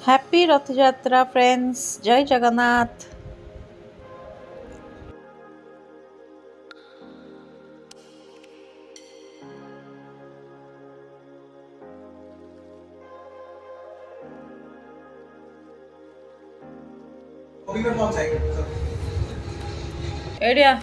Happy रथ यात्रा friends, जय जगन्नाथ। एडिया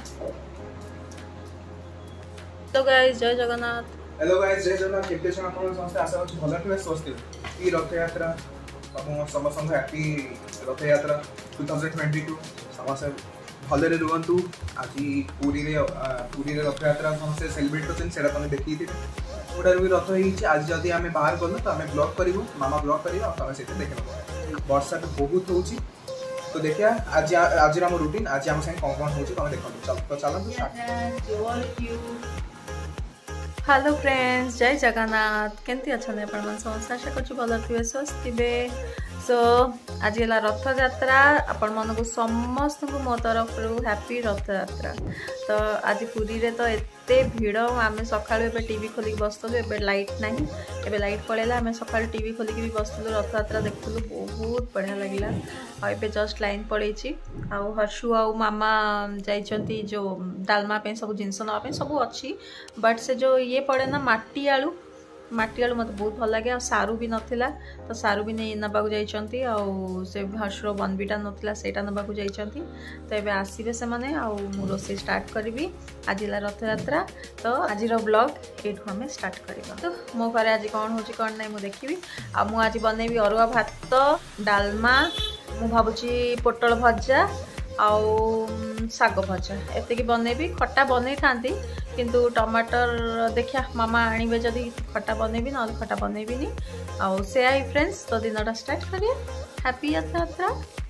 तो गाइस जय जगन्नाथ। हेलो गाइस, जय जगन्नाथ। केते छन आपण समस्त आशा करछु भलो थिबे, स्वस्थ थिबे। ई रथ यात्रा आपण समस्त हैप्पी रथ यात्रा 2022 समस्त भलरे रुहंतु। आज पुरी रे रथ यात्रा समस्त सेलिब्रेट करछन, सेटा तमे देखि थिबे। ओडा रे रथ हिची। आज जदी हमें बाहर गलो तो हमें ब्लॉग करिवो, मामा ब्लॉग करिवो आ तमे सेटा देखलो। वर्षा तो बहुत होउची, तो देखिया आज हम रूटीन आज हम संग कौन होउची तमे देखलो। तो चलो हेलो फ्रेंड्स, जय जगन्नाथ। केमती अच्छा आपण मन समस्त आशा करछु भलो थिबे, स्वस्थ थिबे। सो आज है रथ यात्रा। आपण मन को समस्त को मो तरफ हैप्पी रथ यात्रा। तो आज पुरी रे तो एते भीड़, आम सका टीवी खोलिक बसलु। ए लाइट ना, ए लाइट पड़ेगा। आम सका टीवी खोलिक भी बसलु, रथ यात्रा देखलु। बहुत बढ़िया लगे। आबे जस्ट लाइन पड़े हर्षु आ मामा जाइछंती जो डालमा पे सब जिनस ना सब अच्छी। बट से जो ये पड़े ना माटी आलू मत बहुत भल लगे। सारू भी नाला तो सारू भी नहीं नबाक जाइछंती। से हर्षुर बनबीटा नाला सेटा नबाक जाइछंती। तो ये आसबे से माने मु रोसे स्टार्ट करी। आज रथ यात्रा, तो आज ब्लॉग ये आम स्टार्ट करवा। तो मो घर आज कौन हो कौन ना मुझे देखी। आज बनैबी अरुआ भात, डालमा, मु भावुची पोटल भजा आउ साग भजा एतिकी बनैबी। खट्टा बनै थांती किंतु टमाटर देखिया मामा आनिबे जदी खट्टा बनैबी ना खट्टा बनैबीनी। आउ से आई फ्रेंड्स, तो दिनटा स्टार्ट करिए। हैप्पी यात्रा।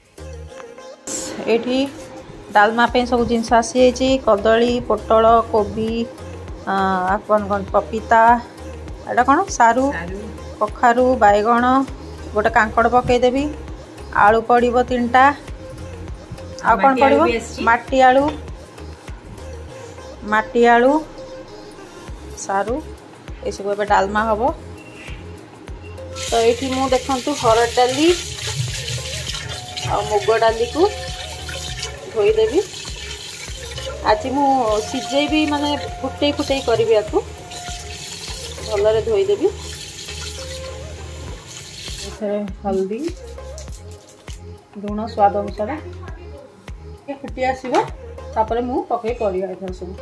एठी डालमा पे सब जिनस आसी, कदली, पोटल, कोबी, आपन पपीता, एटा कौन सारू, कखारू, बैगण, गोटे कांकड़ पकईदेवी, आलू पड़ो 3टा, आ कौन पड़ो माटी आलू, सारू, ये सब ए डालमा हम। तो ये मु देखु हरड़ डाली आ मुग डाली को धोईदेवी। आज मु सिझेबी माने फुटे करी या भलरे धोईदेवी। हल्दी, लुण स्वाद अनुसार फुटी आसो। तापर मु पकई परिया एथर सब।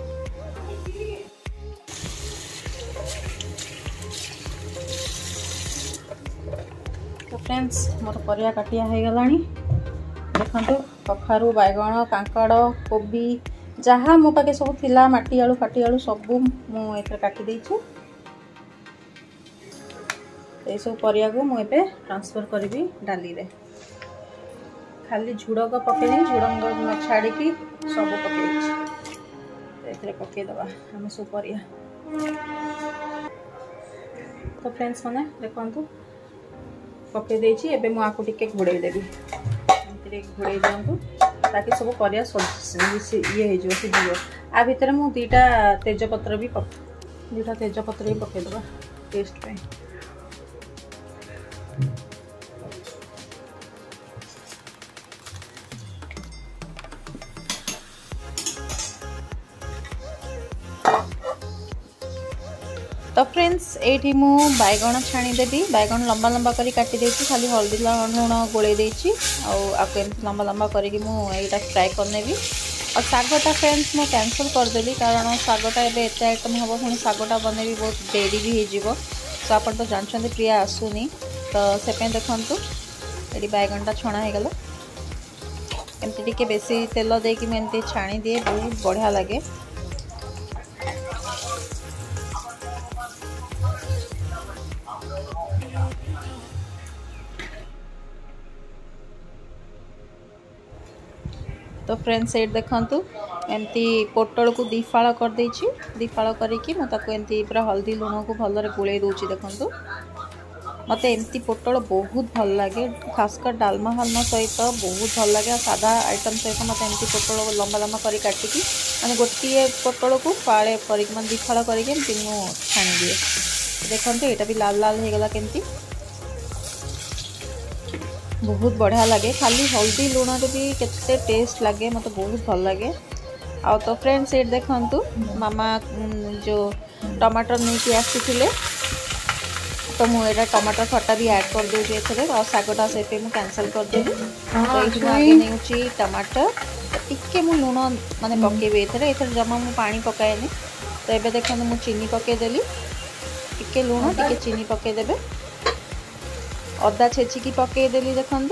तो फ्रेंड्स मोर परिया काटिया हो गलानी। देखो कखारू, बैगण, कांकड़, कोबी जहाँ मो पाखे सब थिला, माटी आलू फाटी आलू सब मुझे काटी देछु। ये सब परिया को मुझे ट्रांसफर करी डाली रे। खाली झुड़क पकई, झुड़ंग छाड़ी सब पकई पकईदबा आम सब परिया। तो फ्रेंड्स मैंने देखु पकई देछि। एबे मु आकु टिके घोड़े देबी। घोड़े दिंतु ताकि सब परिया ये हो सीझ। आ भितर मु 2टा तेजपत्र भी पकईदबा टेस्ट पे। तो फ्रेंड्स ये मु बैगण छाणीदेवी। बैगण लंबा लंबा करी काटी देछि, खाली हल्दी लुण गोले देछि। आपको लंबा लंबा करी मुझा फ्राए करनेबी। और सागटा फ्रेंड्स मु कैंसल करदेली, कारण सागटा एबे एते आइटम हम पुणी सागटा बनैबी बहुत डेरी भी हो। तो आप तो जानते प्रिया आसुनी, तो से देखु ये बैगणटा छणा हो गला। एमती टिके बेसी तेल देकी एमती छाणी दिए, बहुत बढ़िया लगे। तो फ्रेंड्स ये देखु एमती पोटल को 2 फाड़ कर देछि। 2 फाड़ करके एमती पूरा हल्दी लुण को भलरे गोले दूची। देखु मत एमती पोटल बहुत भल लगे, खासकर डालमा हालमा सहित बहुत भल लगे। सादा आइटम सहित मत एमती पोटल लंबा लंबा करी काटिकी माने गोटे पोटल को फाड़े कर 2 फाड़ करके छाणी दिए। देखते यहाँ भी लाल लाल हो गला केमती। बहुत बढ़िया लगे खाली हल्दी लुण भी केते टेस्ट लगे मत बहुत भल लगे। आ तो फ्रेंड्स ये देखंतु मामा जो टमाटर नहीं आसी तो मुझे टमाटर खटा भी ऐड कर दूँ ए शागटा से मुझे कैंसल करदेवी। तो ये आगे नहीं टमाटर टिके मु लुण माने पकेबी ए जमा मु पानी पकाएनी। तो ये देखो मुझे चीनी पकईदेली टिके लुण टिके चीनी पकईदेवे अदा छेचिकी पकईदेली देखंतु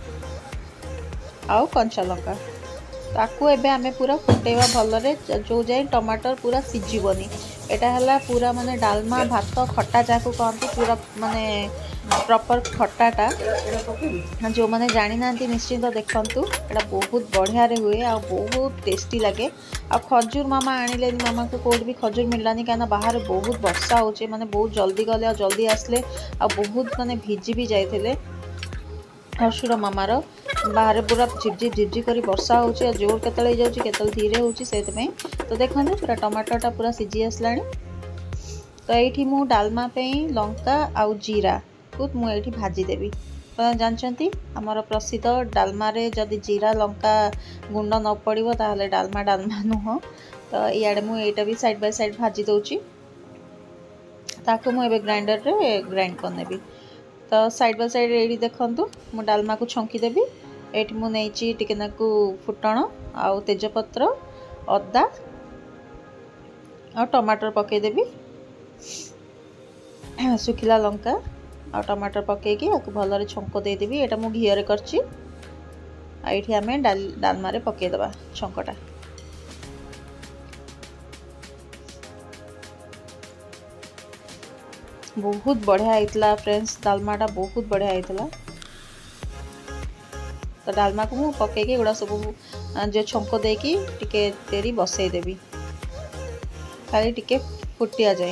आउ कंचा लंका ताकू एबे आमे पूरा फुटेवा भलरे जो जाए टमाटर पूरा सिझिबनी। एटा हला पूरा माने डालमा भात खट्टा जाकू कहते पूरा माने प्रॉपर खट्टाटा जो माने जानी नांती निश्चिंत देखंतु एटा बहुत बढ़िया रे हुए आ बहुत टेस्टी लगे। आ खजूर मामा आनिले मामा को कोड भी खजूर मिललानी काना बाहर बहुत वर्षा होचे माने बहुत जल्दी गले आ जल्दी आसले आ बहुत माने भिजी भी जाइथिले हसुर मामार बाहर पूरा झिपझिप झिपझिप कर वर्षा होची जोर केतले जाउची केतले धीरे होची सेत में। तो देखंतु पूरा टमाटरटा पूरा सिझी आसलानी। तो एठी मु डालमा पे लंका आउ जीरा को मु एठी भाजी देबी। तो जानचंती हमर प्रसिद्ध डालमा रे जदि जीरा लंका गुंड न पड़िबो ताहले डालमा डालमा नुह। तो इयाडे मु एटा भी साइड बाय साइड भाजी दउची ताको मु एबे ग्राइंडर रे ग्राइंड कर नेबी। तो साइड बाय साइड एडी देखंतु मु डालमा को छंकी देबी। एठी मु नेची टिके नाकू फुटण आउ तेजपत्र अदा और टमाटर पके देबी सुखिला लंका और टमाटर पकेकी आपको भलरे छंको दे देबी। एटा मु घिया रे करची आइठी आमे डालमा रे पके देबा छंकोटा। बहुत बढ़िया आइतला फ्रेंड्स डालमाटा बहुत बढ़िया आइतला। तो डालमा को मु पकेकी गुड़ा सब जो छंको देकी टिके तेरी बसई देबी खाली टिके फुटिया जाए।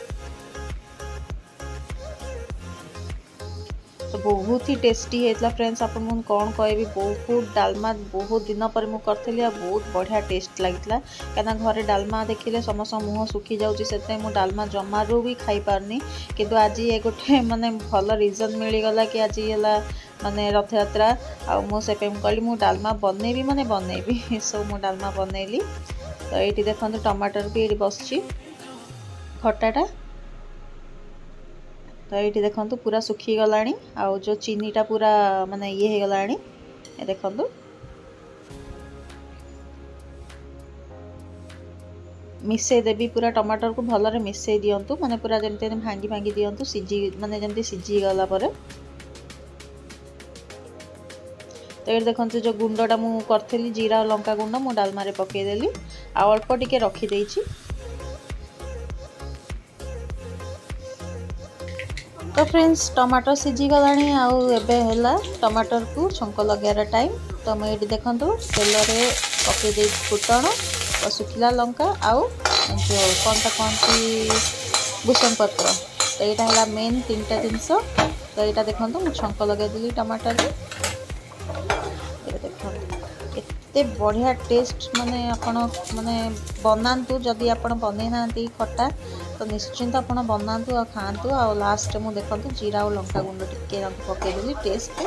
तो बहुत ही टेस्टी होता फ्रेंड्स आपन मन कौन कहबी बहुत डालमा बहुत दिन पर मु करथली आ बहुत बढ़िया टेस्ट लागितला काना घरे डालमा देखिले समस्त मुह सुखी जाउची सेते मु डालमा जमारू भी खाई पारनी। किंतु आज ये गोटे माने भल रीजन मिली गला कि आज हला माने रथ यात्रा आ मु से पे कहली मु डालमा बनेबी माने बनेबी सो मु डालमा बनेली। तो ये देखो टमाटर भी ये बसची खट्टाटा। तो ये देखो पूरा सुखी गलानी आउ जो चीनीटा पूरा माने ये हो गलानी ये देखो मिसई देवी पूरा टमाटर को भलरे मिसई दियंतु माने पूरा जमते भांगी भांगी दियंतु सिझी माने जमते सिझी गला परे। तो ये देखो जो गुंडटा मु करथली जीरा लंका गुंड मु डालमा रे पके देली आ अल्प टिके रखी देइची। तो फ्रेंड्स टमाटर सिझी गलानी आउ एबे हैला टमाटर को छंको लगार टाइम। तो मैं ये देखंतु तेल रे पके दे फुटण और सुखिला लंका आउ जो कोनता कोनती भुसंग पत्र। तो यहाँ है मेन तीनटा जिनस। तो यहाँ देखो मुझे छंक लगे देली टमाटर रे देखो एते बढ़िया टेस्ट माने आपण माने बनातु जदि आपण बनै ना खट्टा तो निश्चिंत आप बनातु आ खातु आ लास्ट मु देखो जीरा और लंका गुंड टिके पकईदेली टेस्ट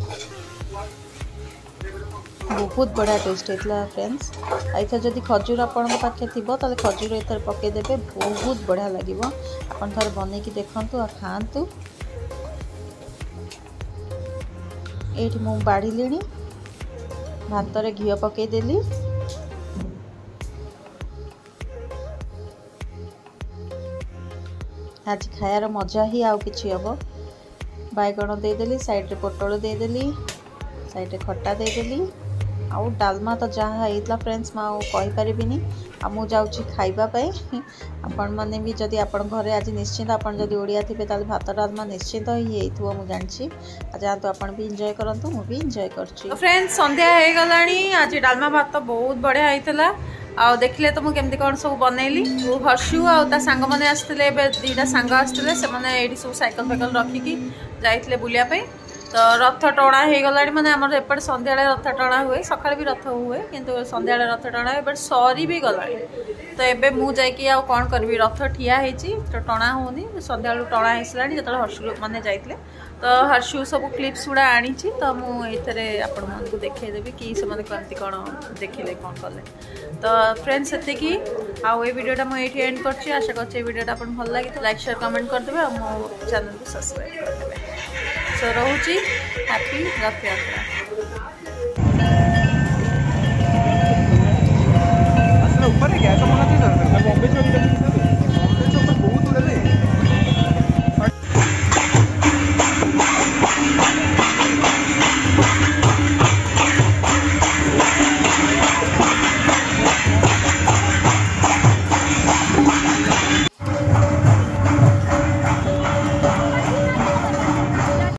बहुत बढ़िया टेस्ट होता फ्रेंड्स। इधर जदि खजूर आपण पाखे थी तो खजूर इधर पकईदेवे बहुत बढ़िया लगे। आप थे बन की देखु आ खातु। ये मु बाढ़ी भात रे घी पकईदेली आज खायार मजा ही आउ किछि हबो। बैगण देदेली साइड रे पोटल देदेली साइड रे खट्टा देदेली आउ डालमा तो जहाँ होता फ्रेंड्स मैं कही पारिबिनी आ मु जाउछि खाइबा पई। आपण माने भी जदि आपण घरे आज निश्चिंत आपण जदि ओडिया थिबे ताले भात डालमा निश्चिंत ही हेइथबो मु जानछि। आ जान तो आपण भी एंजॉय करंतु मु भी एंजॉय करछि। तो फ्रेंड्स संध्या हे गलानी आज डालमा भात तो बहुत बढ़िया हेइतला। आ देखिले तो मुझे कौन सब बनैली हर्षु आ सांग मैंने आसते दीटा सांग आसते से सब साइकिल फाइकल रखिकी जाइए बुलायापी। तो रथ टणा हो गला मैंने आम एपटे सन्ध्या रथ टणा हुए सकाଳେ भी रथ हुए किंतु सन्ध्या रथ टणा ए सरी भी गला। तो एबे मु जाइए आ कौन करी रथ ठिया तो टणा होनी सन्ध्या टणा होसला जो हर्षु मैंने जाइए तो हर्षु सब क्लिप्स गुड़ा आनी तो मुझे आपण को देखदेवी कि से कमती कौन देखिले कौन कले। तो फ्रेंड्स से आउ ये वीडियोटा मुझे एंड कर आशा कर वीडियोटा आप भल लगी लाइक शेयर कमेंट करदे और मो चैनल को सब्सक्राइब करदे। सो रोची हैप्पी रथ यात्रा।